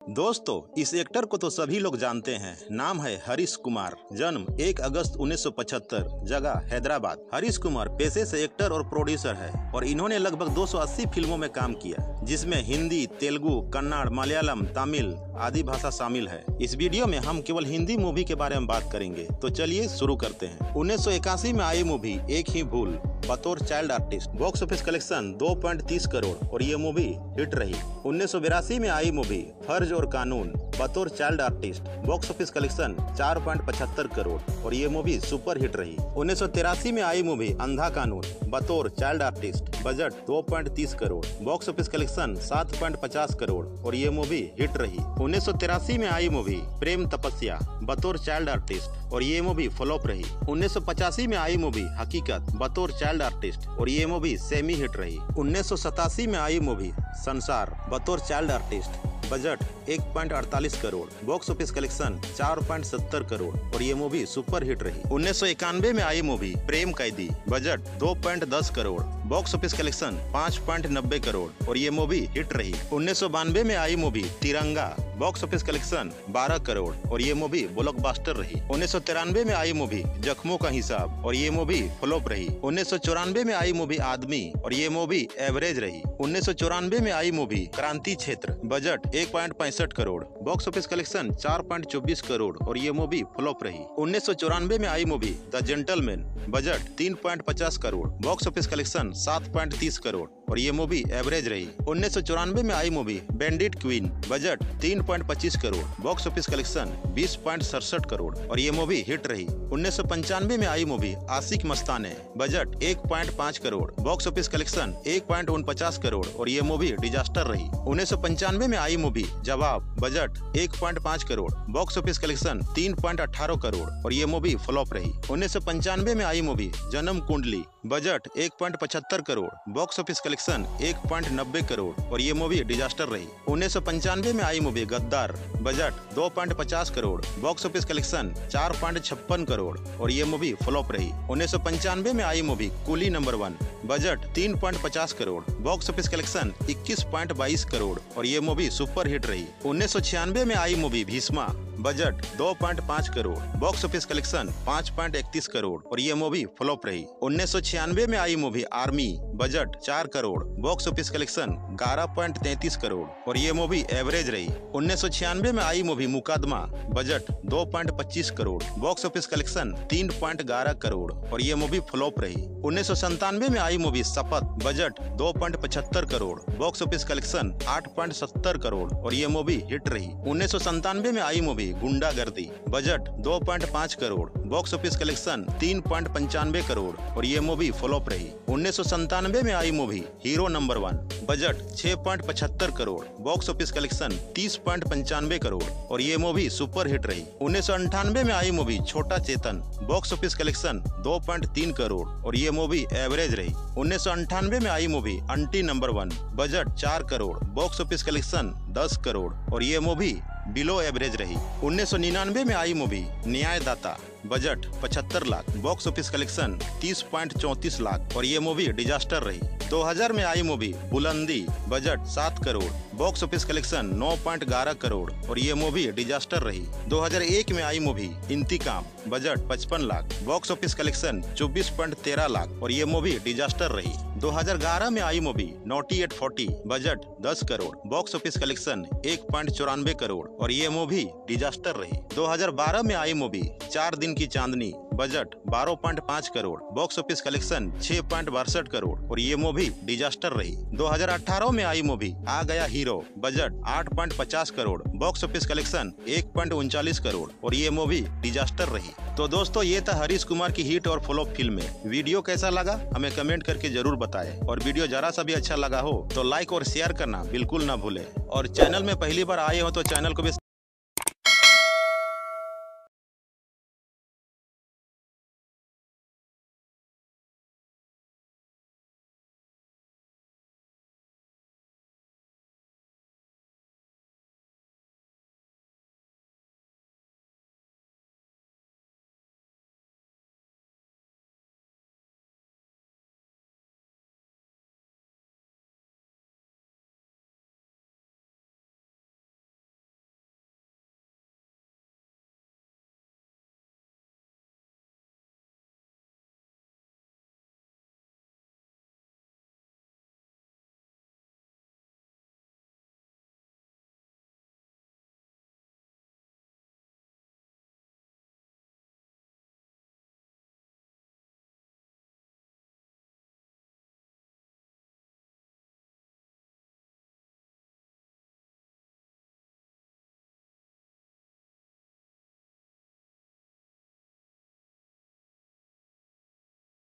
दोस्तों, इस एक्टर को तो सभी लोग जानते हैं। नाम है हरीश कुमार। जन्म 1 अगस्त 1975, जगह हैदराबाद। हरीश कुमार पेशे से एक्टर और प्रोड्यूसर है और इन्होंने लगभग 280 फिल्मों में काम किया, जिसमें हिंदी, तेलुगु, कन्नड़, मलयालम, तमिल आदि भाषा शामिल है। इस वीडियो में हम केवल हिंदी मूवी के बारे में बात करेंगे, तो चलिए शुरू करते हैं। 1981 में आई मूवी एक ही भूल बतौर child artist box office collection 2.30 crore और ये मूवी हिट रही। 1982 में आई मूवी फर्ज और कानून बतौर child artist box office collection 4.75 crore और ये मूवी सुपर हिट रही। 1983 में आई मूवी अंधा कानून बतौर child artist budget 2.30 crore box office collection 7.50 crore और ये मूवी हिट रही। 1983 में आई मूवी प्रेम तपस्या बतौर चाइल्ड आर्टिस्ट और ये मूवी फ्लॉप रही। 1985 में आई मूवी हकीकत बतौर चाइल्ड आर्टिस्ट और ये मूवी सेमी हिट रही। 1987 में आई मूवी संसार बतौर child artist budget 1.48 crore box office collection 4.70 crore और ये मूवी सुपर हिट रही। 1991 में आई movie Prem Qaidi budget 2.10 crore box office collection 5.90 crore और ये मूवी हिट रही। 1992 में आई movie Tiranga box office collection 12 crore और ये मूवी ब्लॉकबस्टर रही। 1993 में आई मूवी जख्मों का हिसाब और ये मूवी फ्लॉप रही। 1994 में आई मूवी आदमी और ये मूवी एवरेज रही। 1994 में आई movie Kranti Kshetra budget 1.65 crore box office collection 4.24 crore और ये मूवी फ्लॉप रही। 1994 में आई movie the gentleman budget 3.50 crore box office collection 7.30 crore और ये मूवी एवरेज रही। 1994 में आई movie bandit queen budget 3.25 crore box office collection 20.67 crore और ये मूवी हिट रही। 1995 में आई movie Aashiq Mastane budget 1.5 crore box office collection 1.49 crore और ये मूवी डिजास्टर रही। 1995 में आई movie Jawab budget 1.5 crore box office collection 3.18 crore और ये मूवी फ्लॉप रही। 1995 में आई movie Janam Kundli budget 1.75 crore box office collection 1.90 crore और ये मूवी डिजास्टर रही। 1995 में आई movie Gaddar budget 2.50 crore box office collection 4.56 crore और ये मूवी फ्लॉप रही। 1995 में आई movie Coolie number 1 budget 3.50 crore box office collection 21.22 crore और ये मूवी सुपर हिट रही। 1996 में आई movie Bhishma budget 2.5 crore box office collection 5.31 crore और ये मूवी फ्लॉप रही। 1996 में आई movie Army budget 4 crore box office collection 11.33 crore और ये मूवी एवरेज रही। 1996 में आई movie Mukadma budget 2.25 crore box office collection 3.11 crore और ये मूवी फ्लॉप रही। 1997 में आई movie Shapath budget 2.75 crore box office collection 8.70 crore और ये मूवी हिट रही। 1997 में आई movie Gundagardi budget 2.5 crore box office collection 3.95 crore और ये मूवी फ्लॉप रही। 1997 में आई movie Hero number 1 budget 6.75 crore box office collection 30.95 crore और ये मूवी सुपर हिट रही। 1998 में आई movie Chhota Chetan box office collection 2.3 crore और ये मूवी एवरेज रही। 1998 में आई movie Aunty number 1 budget 4 crore box office collection 10 crore और ये मूवी बिलो एवरेज रही। 1999 में आई movie Nyaydaata budget 75 lakh box office collection 30.34 lakh और ये मूवी डिजास्टर रही। 2000 में आई movie Bulandi budget 7 crore box office collection 9.11 crore और ये मूवी डिजास्टर रही। 2001 में आई movie Intaqam budget 55 lakh box office collection 24.13 lakh और ये मूवी डिजास्टर रही। 2011 में आई movie Naughty at 40 budget 10 crore box office collection 1.94 crore और ये मूवी डिजास्टर रही। 2012 में आई movie 4 Din Ki Chandni budget 12.5 crore box office collection 6.62 crore और ये मूवी डिजास्टर रही। 2018 में आई movie Aa Gaya Hero budget 8.50 crore box office collection 1.39 crore और ये मूवी डिजास्टर रही। तो दोस्तों, ये था हरीश कुमार की हिट और फ्लॉप फिल्में। वीडियो कैसा लगा हमें कमेंट करके जरूर बताएं और वीडियो जरा सा भी अच्छा लगा हो तो लाइक और शेयर करना बिल्कुल ना भूलें और चैनल में पहली बार आए हो तो चैनल को भी